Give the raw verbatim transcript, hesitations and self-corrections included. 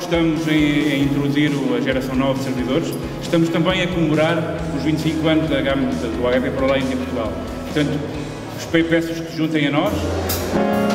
estamos em, em introduzir a geração nova de servidores, estamos também a comemorar os vinte e cinco anos da gama do H P ProLink em Portugal. Portanto, peço-vos que se juntem a nós.